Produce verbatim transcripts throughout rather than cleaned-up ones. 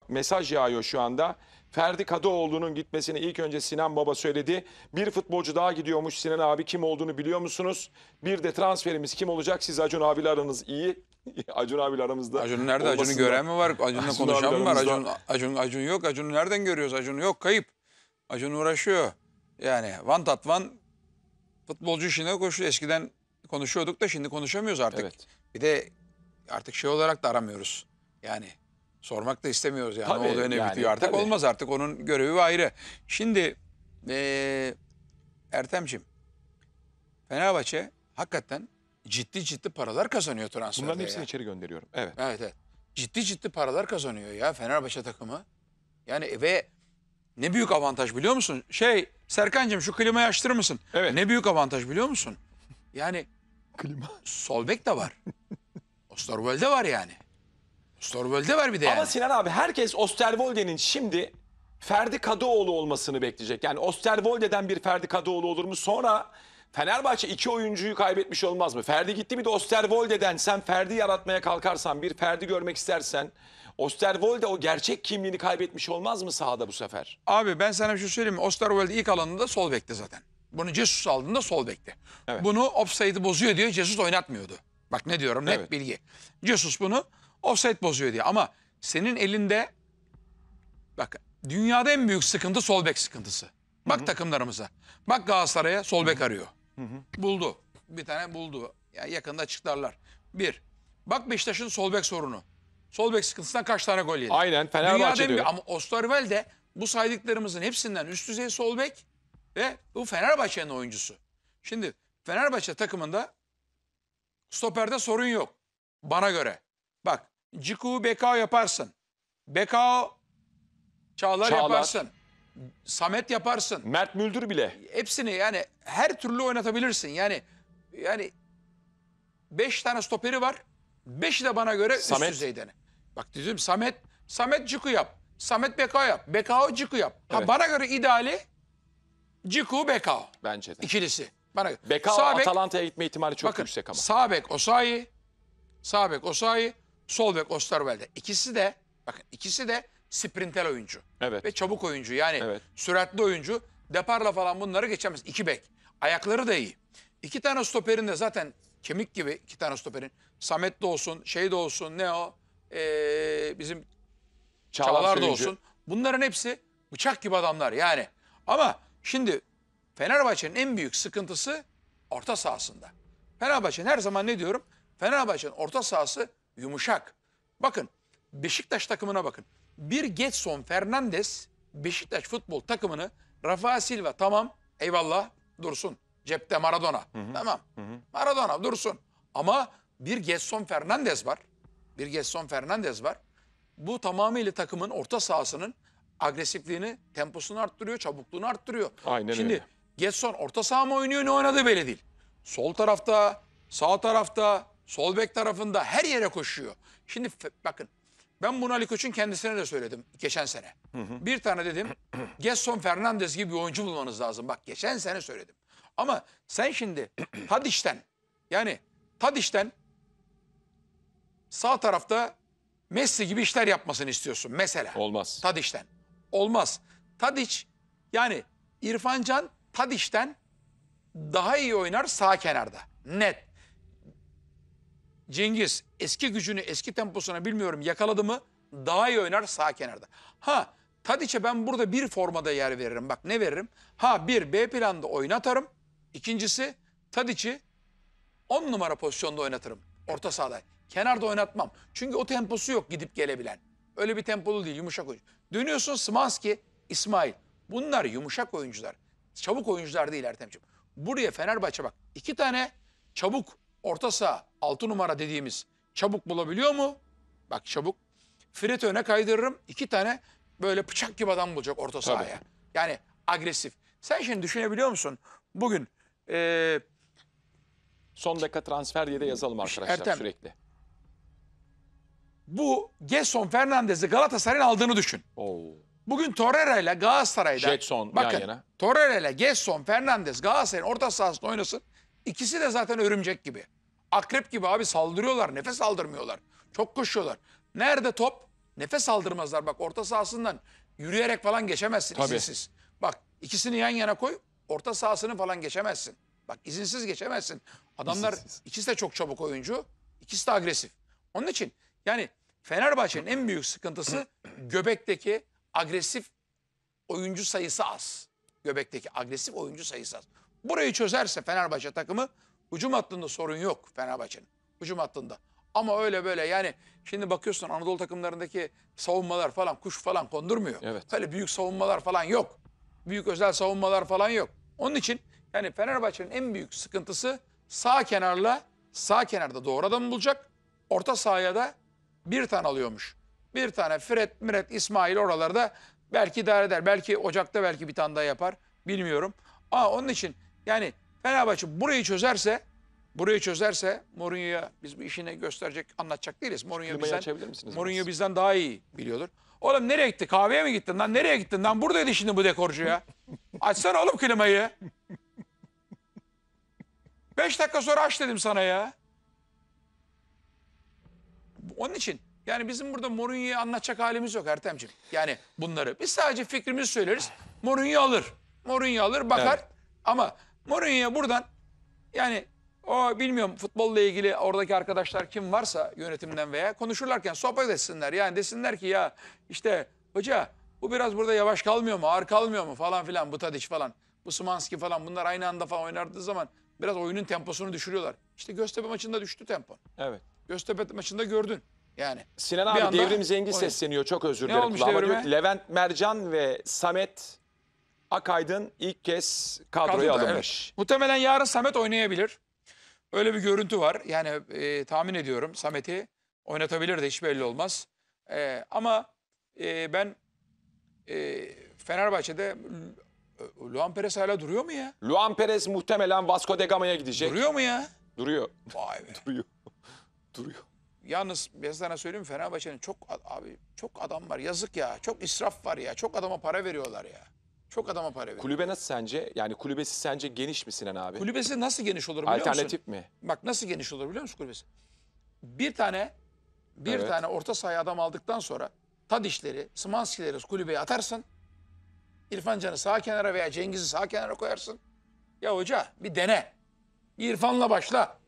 mesaj yağıyor şu anda. Ferdi Kadıoğlu'nun gitmesini ilk önce Sinan Baba söyledi. Bir futbolcu daha gidiyormuş. Sinan abi kim olduğunu biliyor musunuz? Bir de transferimiz kim olacak? Siz Acun abiyle aranız iyi. Acun abiyle aramızda. Acun nerede? Acun'u gören mi var? Acun'la Acun konuşan mı var? abiyle Acun, Acun, Acun yok. Acun'u nereden görüyoruz? Acun yok. Kayıp. Acun uğraşıyor. Yani van tat van futbolcu işine koşuyor. Eskiden konuşuyorduk da şimdi konuşamıyoruz artık. Evet. Bir de artık şey olarak da aramıyoruz. Yani sormak da istemiyoruz yani. Tabii, o dönem yani, bitiyor artık. tabii. Olmaz artık. Onun görevi ayrı. Şimdi ee, Ertem'ciğim, Fenerbahçe hakikaten ciddi ciddi paralar kazanıyor transferde. Bunların hepsini ya. içeri gönderiyorum. Evet. Evet evet. Ciddi ciddi paralar kazanıyor ya Fenerbahçe takımı. Yani ve ne büyük avantaj biliyor musun? Şey Serkan'cığım şu klimayı açtırır mısın? Evet. Ne büyük avantaj biliyor musun? Yani Klima. sol bek de var. Osterwolde var yani. Osterwolde var bir de yani. Ama Sinan abi herkes Osterwolde'nin şimdi Ferdi Kadıoğlu olmasını bekleyecek. Yani Osterwolde'den bir Ferdi Kadıoğlu olur mu? Sonra Fenerbahçe iki oyuncuyu kaybetmiş olmaz mı? Ferdi gitti bir de Osterwolde'den sen Ferdi yaratmaya kalkarsan, bir Ferdi görmek istersen Osterwolde o gerçek kimliğini kaybetmiş olmaz mı sahada bu sefer? Abi ben sana bir şey söyleyeyim mi? Osterwolde ilk alanında sol bekti zaten. Bunu Jesus aldığında sol bekti. Evet. Bunu offside'ı bozuyor diye Jesus oynatmıyordu. Bak ne diyorum net Evet. bilgi. Jesus bunu offside bozuyor diye. Ama senin elinde bak dünyada en büyük sıkıntı sol bek sıkıntısı. Bak takımlarımıza. Bak Galatasaray'a sol bek arıyor. Buldu. Bir tane buldu. Yani yakında açıklarlar. Bir. Bak Beşiktaş'ın sol bek sorunu. Sol bek sıkıntısından kaç tane gol yedi? Aynen, Dünyada Fenerbahçe en diyor. büyük- Ama Osterwolde bu saydıklarımızın hepsinden üst düzey sol bek ve bu Fenerbahçe'nin oyuncusu. Şimdi Fenerbahçe takımında stoperde sorun yok. Bana göre. Bak Ciku Bekao yaparsın. Bekao Çağlar, Çağlar. yaparsın. Samet yaparsın. Mert Müldür bile. Hepsini yani her türlü oynatabilirsin. Yani yani beş tane stoperi var. Beşi de bana göre Samet. üst düzeyden. Bak dedim Samet, Samet Ciku yap. Samet Bekao yap. Bekao Ciku yap. Ha Evet. bana göre ideali Ciku Bekao Bence de. ikilisi. Bana göre. Bekao Sağ bek- Atalanta'ya gitme ihtimali çok bakın, yüksek ama. sağ bek Osayi, sağ bek Osayi, sol bek Osterwolde. İkisi de bakın ikisi de sprintel oyuncu. Evet. Ve çabuk oyuncu. Yani Evet. süratli oyuncu. Deparla falan bunları geçemez. İki bek. Ayakları da iyi. İki tane stoperin de zaten kemik gibi iki tane stoperin. Samet de olsun, şey de olsun, ne o? Ee, bizim Çağlar, Çağlar da Söyüncü. olsun. Bunların hepsi bıçak gibi adamlar yani. Ama şimdi Fenerbahçe'nin en büyük sıkıntısı orta sahasında. Fenerbahçe'nin her zaman ne diyorum? Fenerbahçe'nin orta sahası yumuşak. Bakın Beşiktaş takımına bakın. Bir Getson Fernandes Beşiktaş futbol takımını Rafa Silva tamam eyvallah dursun. Cepte Maradona tamam. Maradona dursun. Ama bir Getson Fernandes var. Bir Getson Fernandes var. Bu tamamıyla takımın orta sahasının agresifliğini, temposunu arttırıyor, çabukluğunu arttırıyor. Aynen Şimdi öyle. Getson orta saha mı oynuyor, ne oynadığı belli değil. Sol tarafta, sağ tarafta, sol bek tarafında her yere koşuyor. Şimdi fe- bakın ben bunu Ali Koç'un kendisine de söyledim geçen sene. Bir tane dedim Getson Fernandes gibi bir oyuncu bulmanız lazım. Bak geçen sene söyledim. Ama sen şimdi Tadic'ten yani Tadic'ten sağ tarafta Messi gibi işler yapmasını istiyorsun mesela. Olmaz. Tadic'ten. Olmaz. Tadic yani İrfan Can Tadic'ten daha iyi oynar sağ kenarda. Net. Cengiz eski gücünü, eski temposunu bilmiyorum yakaladı mı daha iyi oynar sağ kenarda. Ha Tadic'e ben burada bir formada yer veririm. Bak ne veririm? Ha bir B planda oynatarım. İkincisi Tadic'i on numara pozisyonda oynatırım. Orta sahada. Kenarda oynatmam. Çünkü o temposu yok gidip gelebilen. Öyle bir tempolu değil, yumuşak oyuncu. Dönüyorsun Szymański, İsmail. Bunlar yumuşak oyuncular. Çabuk oyuncular değil Ertemciğim. Buraya Fenerbahçe bak. iki tane çabuk orta saha, altı numara dediğimiz çabuk bulabiliyor mu? Bak çabuk. Fred'i öne kaydırırım. İki tane böyle bıçak gibi adam bulacak orta sahaya. Yani agresif. Sen şimdi düşünebiliyor musun? Bugün eee Son dakika transfer diye de yazalım arkadaşlar Ertem. sürekli. bu Getson Fernandes'i Galatasaray'ın aldığını düşün. Oo. Bugün Torreira ile Galatasaray'da Jetson bakın, yan yana. Torreira ile Getson Fernandes Galatasaray'ın orta sahasında oynasın. İkisi de zaten örümcek gibi. Akrep gibi abi saldırıyorlar. Nefes aldırmıyorlar. Çok koşuyorlar. Nerede top? Nefes aldırmazlar. Bak orta sahasından yürüyerek falan geçemezsin Tabii. izinsiz. Bak ikisini yan yana koy. Orta sahasını falan geçemezsin. Bak izinsiz geçemezsin. Adamlar İzinsiz. ikisi de çok çabuk oyuncu. İkisi de agresif. Onun için yani Fenerbahçe'nin en büyük sıkıntısı göbekteki agresif oyuncu sayısı az. Göbekteki agresif oyuncu sayısı az. Burayı çözerse Fenerbahçe takımı hücum hattında sorun yok Fenerbahçe'nin. Hücum hattında. Ama öyle böyle yani şimdi bakıyorsun Anadolu takımlarındaki savunmalar falan kuş falan kondurmuyor. Evet. Böyle büyük savunmalar falan yok. Büyük özel savunmalar falan yok. Onun için yani Fenerbahçe'nin en büyük sıkıntısı sağ kenarla sağ kenarda doğru adam bulacak. Orta sahaya da bir tane alıyormuş. Bir tane Fred, Miret, İsmail oralarda belki idare eder. Belki Ocak'ta belki bir tane daha yapar. Bilmiyorum. Ama onun için yani Fenerbahçe burayı çözerse burayı çözerse Mourinho'ya biz bu işini gösterecek, anlatacak değiliz. Mourinho Klimayı bizden, açabilir misiniz Mourinho biraz? bizden daha iyi biliyordur. Oğlum nereye gitti? Kahveye mi gittin lan? Nereye gittin lan? Buradaydı şimdi bu dekorcu ya. Açsana oğlum klimayı. Beş dakika sonra aç dedim sana ya. Onun için yani bizim burada Mourinho'yu anlatacak halimiz yok Ertemciğim. Yani bunları. Biz sadece fikrimizi söyleriz. Mourinho alır. Mourinho alır bakar. Evet. Ama Mourinho buradan yani o bilmiyorum futbolla ilgili oradaki arkadaşlar kim varsa yönetimden veya konuşurlarken sohbet etsinler. Yani desinler ki ya işte hoca bu biraz burada yavaş kalmıyor mu ağır kalmıyor mu falan filan bu Tadiç falan. Bu Szymański falan bunlar aynı anda falan oynardığı zaman biraz oyunun temposunu düşürüyorlar. İşte Göztepe maçında düştü tempo. Evet. Göztepe maçında gördün yani. Sinan Bir abi anda Devrim Zengi oyun- sesleniyor. Çok özür Ne dilerim. olmuş Ama diyor Devrim'e? ki, Levent Mercan ve Samet Akaydın ilk kez kadroya Kadroda, alınmış. evet. Muhtemelen yarın Samet oynayabilir. Öyle bir görüntü var. Yani e, tahmin ediyorum Samet'i oynatabilir de hiç belli olmaz. E, ama e, ben e, Fenerbahçe'de Lu- Luan Perez hala duruyor mu ya? Luan Perez muhtemelen Vasco da Gama'ya gidecek. Duruyor mu ya? Duruyor. Vay be. Duruyor. Duruyor. Yalnız ben sana söyleyeyim mi? Fenerbahçe'nin çok abi çok adam var. Yazık ya. Çok israf var ya. Çok adama para veriyorlar ya. Çok adama para veriyor. Kulübe nasıl sence? Yani kulübesi sence geniş mi Sinan abi? Kulübesi nasıl geniş olur biliyor musun? Alternatif mi? Bak nasıl geniş olur biliyor musun kulübesi? Bir tane bir Evet. tane orta sahaya adam aldıktan sonra Tadiçleri, Szymański'leri kulübeye atarsın. İrfan Can'ı sağ kenara veya Cengiz'i sağ kenara koyarsın. Ya hoca bir dene. Bir İrfan'la başla.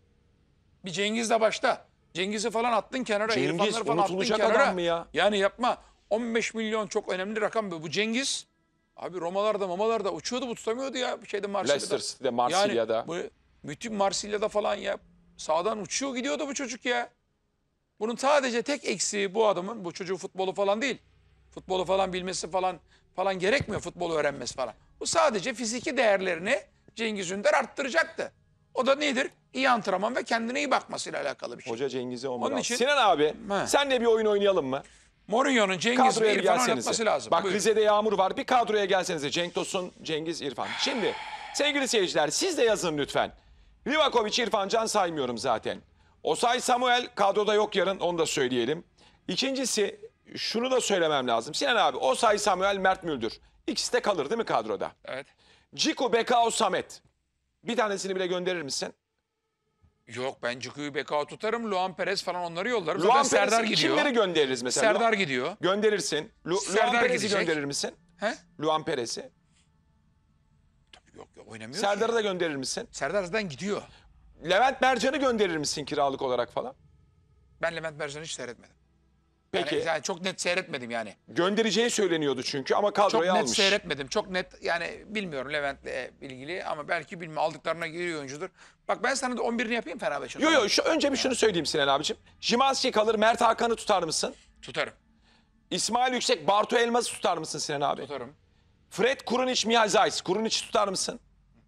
Bir Cengiz'le başla. Cengiz'i falan attın kenara. Cengiz İrfan'ları falan attın unutulacak kenara. adam mı ya? Yani yapma. on beş milyon çok önemli rakam bu. Bu Cengiz abi Romalarda mamalarda uçuyordu bu tutamıyordu ya. Bir şeyde Marsilya'da. Leicester City'de, Marsilya'da. Yani bu bütün Marsilya'da falan ya. Sağdan uçuyor gidiyordu bu çocuk ya. Bunun sadece tek eksiği bu adamın bu çocuğun futbolu falan değil. Futbolu falan bilmesi falan falan gerekmiyor futbolu öğrenmesi falan. Bu sadece fiziki değerlerini Cengiz Ünder arttıracaktı. O da nedir? İyi antrenman ve kendine iyi bakmasıyla alakalı bir şey. Hoca Cengiz'i on Onun bir için- Sinan abi He. senle bir oyun oynayalım mı? Mourinho'nun Cengiz ve Kadroya bir İrfan'ı gelsenize. oynatması lazım. Bak Buyurun. Rize'de yağmur var. Bir kadroya gelsenize. Cenk Tosun, Cengiz, İrfan. Şimdi sevgili seyirciler siz de yazın lütfen. Livakovic, İrfan Can saymıyorum zaten. Osay Samuel kadroda yok yarın, onu da söyleyelim. İkincisi şunu da söylemem lazım. Sinan abi Osay Samuel, Mert Müldür. İkisi de kalır değil mi kadroda? Evet. Ciku, Bekao, Samet. Bir tanesini bile gönderir misin? Yok ben Ciku'yu Bekao tutarım. Luan Perez falan onları yollarım. Zaten Luan Serdar Perez'i gidiyor. kimleri göndeririz mesela? Serdar gidiyor. Gönderirsin. Lu- Luan Serdar Perez'i gidecek. gönderir misin? He? Luan Perez'i. Yok yok oynamıyor Serdar'ı ki. da gönderir misin? Serdar zaten gidiyor. Levent Mercan'ı gönderir misin kiralık olarak falan? Ben Levent Mercan'ı hiç seyretmedim. Peki. Yani, yani çok net seyretmedim yani. Göndereceği söyleniyordu çünkü ama Çok kadroya net almış. seyretmedim. Çok net yani bilmiyorum Levent'le ilgili ama belki bilmiyorum aldıklarına giriyor oyuncudur. Bak ben sana da on birini yapayım Fenerbahçe'nin. Yo yo şu, önce bir şunu söyleyeyim Sinan abicim. Szymański kalır, Mert Hakan'ı tutar mısın? Tutarım. İsmail Yüksek, Bartu Elmas'ı tutar mısın Sinan abi? Tutarım. Fred, Kurunic, Mihal Zayis. Kurunic'i tutar mısın?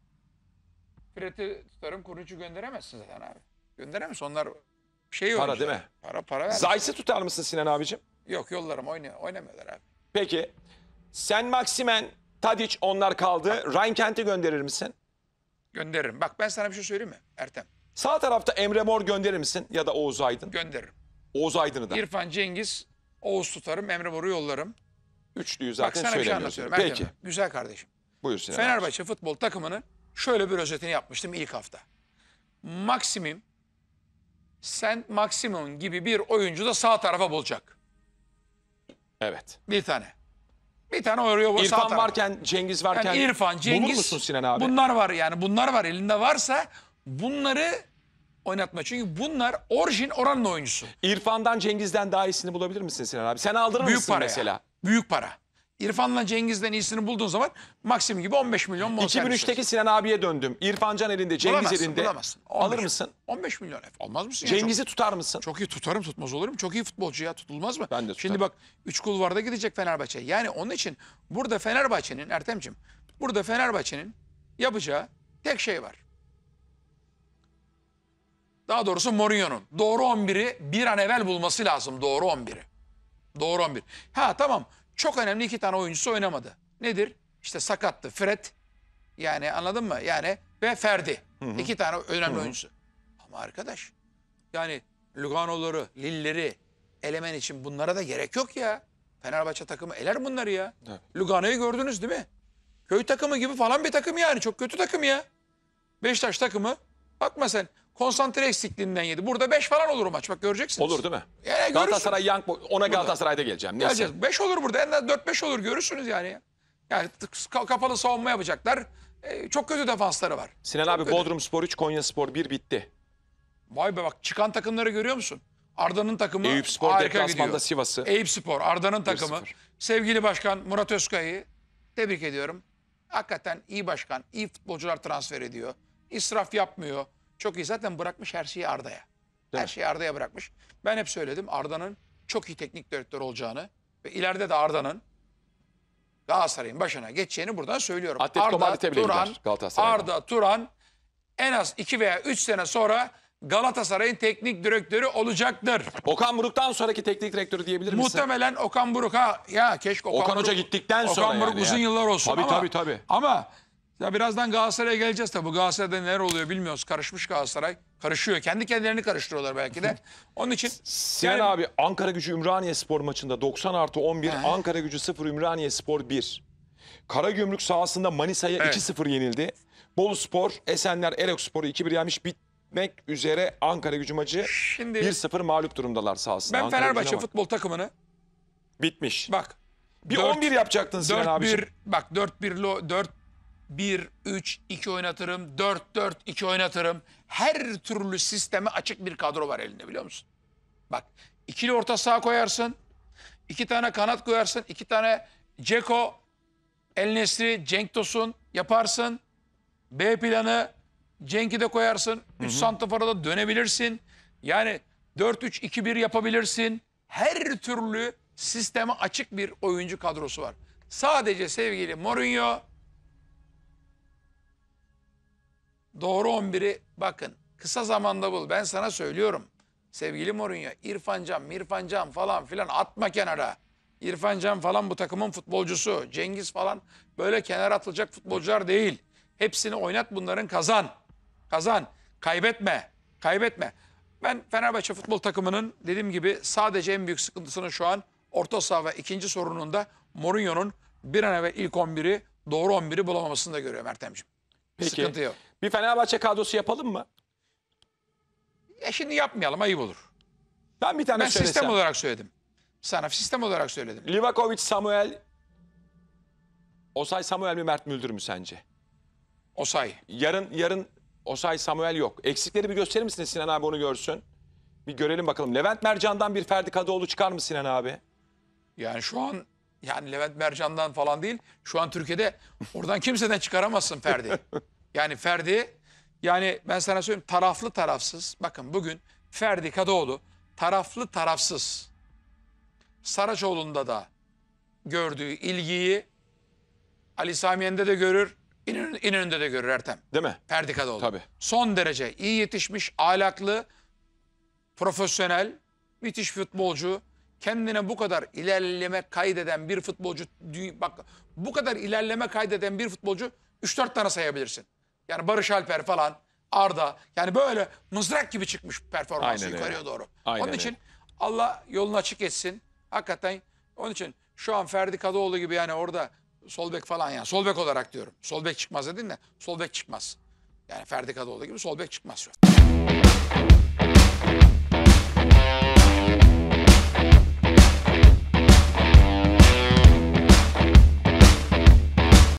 Fred'i tutarım. Kurucu gönderemezsin zaten abi. Gönderemezsin. Onlar şey Para oyuncular. değil mi? Para para ver. Zayis'i tutar mısın Sinan abicim? Yok yollarım oynuyor. Oynamıyorlar abi. Peki. Sen Maximen, Tadic onlar kaldı. Ryan Kent'i gönderir misin? Gönderirim. Bak ben sana bir şey söyleyeyim mi Ertem? Sağ tarafta Emre Mor gönderir misin? Ya da Oğuz Aydın. Gönderirim. Oğuz Aydın'ı da. İrfan, Cengiz, Oğuz tutarım. Emre Mor'u yollarım. Üçlüyü Bak zaten sana bir şey söylemiyorsun. anlatıyorum Ertem. Peki. Güzel kardeşim. Buyur Sinan abi. Fenerbahçe futbol takımının şöyle bir özetini yapmıştım ilk hafta. Maksimum, Saint Maximin gibi bir oyuncu da sağ tarafa bulacak. Evet. Bir tane. Bir tane oraya İrfan varken, Cengiz varken yani İrfan, Cengiz, bulur musun Sinan abi? bunlar var yani bunlar var elinde varsa bunları oynatma. Çünkü bunlar orijin oranın oyuncusu. İrfan'dan, Cengiz'den daha iyisini bulabilir misin Sinan abi? Sen aldırır Büyük mısın para mesela? ya. Büyük para. İrfan'la Cengiz'den iyisini bulduğun zaman Maxim gibi on beş milyon bonservis. iki bin üçteki Sinan abiye döndüm. İrfan Can elinde, Cengiz bulamazsın, elinde. bulamazsın. Alır on beş mısın? on beş milyon. Olmaz mısın? ya? Cengiz'i tutar mısın? Çok, çok iyi tutarım, tutmaz olur mu? Çok iyi futbolcu ya, tutulmaz mı? Ben de tutarım. Şimdi bak üç kulvarda gidecek Fenerbahçe. Yani onun için burada Fenerbahçe'nin, Ertem'ciğim, burada Fenerbahçe'nin yapacağı tek şey var. Daha doğrusu Mourinho'nun doğru on biri bir an evvel bulması lazım. Doğru on biri. Doğru on bir. Ha tamam. Çok önemli iki tane oyuncusu oynamadı. Nedir? İşte sakattı. Fred. Yani anladın mı? Yani ve Ferdi. Hı hı. İki tane önemli hı hı. oyuncusu. Ama arkadaş yani Lugano'ları, Lille'leri elemen için bunlara da gerek yok ya. Fenerbahçe takımı eler bunları ya. Evet. Lugano'yu gördünüz değil mi? Köy takımı gibi falan bir takım yani. Çok kötü takım ya. Beşiktaş takımı. Bakma sen. Konsantre eksikliğinden yedi. Burada beş falan olur maç. Bak göreceksiniz. Olur değil mi? Yani Galatasaray Young Boy- ona Galatasaray'da geleceğim. Neyse. Geleceğiz. beş olur burada. En az dört beş olur. Görürsünüz yani. Yani kapalı savunma yapacaklar. Ee, çok kötü defansları var. Sinan çok abi kötü. Bodrumspor üç, Konyaspor bir bitti. Vay be bak çıkan takımları görüyor musun? Arda'nın takımı Eyüpspor harika deplasmanda gidiyor. Sivas'ı. Eyüpspor, Arda'nın takımı. bir sıfır. Sevgili başkan Murat Özkay'ı tebrik ediyorum. Hakikaten iyi başkan, iyi futbolcular transfer ediyor. İsraf yapmıyor. Çok iyi. Zaten bırakmış her şeyi Arda'ya. Her şeyi Arda'ya bırakmış. Ben hep söyledim Arda'nın çok iyi teknik direktör olacağını ve ileride de Arda'nın Galatasaray'ın başına geçeceğini buradan söylüyorum. Atletico Arda, Madrid'e bile Turan, gider Galatasaray'dan. Arda Turan en az iki veya üç sene sonra Galatasaray'ın teknik direktörü olacaktır. Okan Buruk'tan sonraki teknik direktörü diyebilir misin? Muhtemelen Okan Buruk ha. Ya keşke Okan, Okan Buruk, Hoca gittikten sonra Okan Buruk yani uzun ya. yıllar olsun Tabii, ama. tabii, tabii. Ama ya birazdan Galatasaray'a geleceğiz tabii. Galatasaray'da neler oluyor bilmiyoruz. Karışmış Galatasaray. Karışıyor. Kendi kendilerini karıştırıyorlar belki de. Onun için. Sinan yani, abi Ankara Gücü Ümraniye Spor maçında doksan artı on bir, He. Ankara Gücü sıfır, Ümraniye Spor bir. Karagümrük sahasında Manisa'ya Evet. iki sıfır yenildi. Bolu Spor, Esenler, Erok Spor'u iki bir yenmiş. Bitmek üzere Ankara Gücü maçı Şimdi bir sıfır mağlup durumdalar sahasında. ben Ankara Fenerbahçe Gücü'ne bak. futbol takımını Bitmiş. bak. Bir dört- on bir yapacaktın Sinan dört abiciğim. bir bak dört bir dört bir üç iki oynatırım. dört dört iki oynatırım. Her türlü sisteme açık bir kadro var elinde biliyor musun? Bak ikili orta saha koyarsın. İki tane kanat koyarsın. iki tane Ceko, El Nesri, Cenk Tosun yaparsın. B planı Cenk'i de koyarsın. üç santrafora da dönebilirsin. Yani dört üç iki bir yapabilirsin. Her türlü sisteme açık bir oyuncu kadrosu var. Sadece sevgili Mourinho doğru on biri bakın kısa zamanda bul. Ben sana söylüyorum. Sevgili Mourinho, İrfan Can, Mirfan Can falan filan atma kenara. İrfan Can falan bu takımın futbolcusu. Cengiz falan böyle kenara atılacak futbolcular değil. Hepsini oynat bunların kazan. Kazan. Kaybetme. Kaybetme. Ben Fenerbahçe futbol takımının dediğim gibi sadece en büyük sıkıntısını şu an orta saha ve ikinci sorununda Mourinho'nun bir an evvel ilk on biri doğru on biri bulamamasını da görüyorum Ertem'ciğim. Peki. Sıkıntı yok. Bir Fenerbahçe kadrosu yapalım mı? Ya şimdi yapmayalım ayıp olur. Ben bir tane Ben söylesem. sistem olarak söyledim. Sana sistem olarak söyledim. Livakovic, Samuel, Osay Samuel mi Mert Müldür mü sence? Osay. Yarın yarın Osay Samuel yok. Eksikleri bir gösterir misiniz Sinan abi onu görsün? Bir görelim bakalım. Levent Mercan'dan bir Ferdi Kadıoğlu çıkar mı Sinan abi? Yani şu an yani Levent Mercan'dan falan değil. Şu an Türkiye'de oradan kimseden çıkaramazsın Ferdi. Yani Ferdi yani ben sana söyleyeyim taraflı tarafsız. Bakın bugün Ferdi Kadıoğlu taraflı tarafsız. Saraçoğlu'nda da gördüğü ilgiyi Ali Sami Yen'de de görür, İnönü- İnönü'nde de görür Ertem. Değil mi? Ferdi Kadıoğlu. Tabii. Son derece iyi yetişmiş, ahlaklı, profesyonel, müthiş futbolcu. Kendine bu kadar ilerleme kaydeden bir futbolcu, dü- bak bu kadar ilerleme kaydeden bir futbolcu üç dört tane sayabilirsin. Yani Barış Alper falan, Arda yani böyle mızrak gibi çıkmış performansı Aynen yukarıya öyle. doğru. Aynen Onun için öyle. Allah yolunu açık etsin. Hakikaten onun için şu an Ferdi Kadıoğlu gibi yani orada sol bek falan yani sol bek olarak diyorum. Sol bek çıkmaz dedin de sol bek çıkmaz. Yani Ferdi Kadıoğlu gibi sol bek çıkmaz şu an.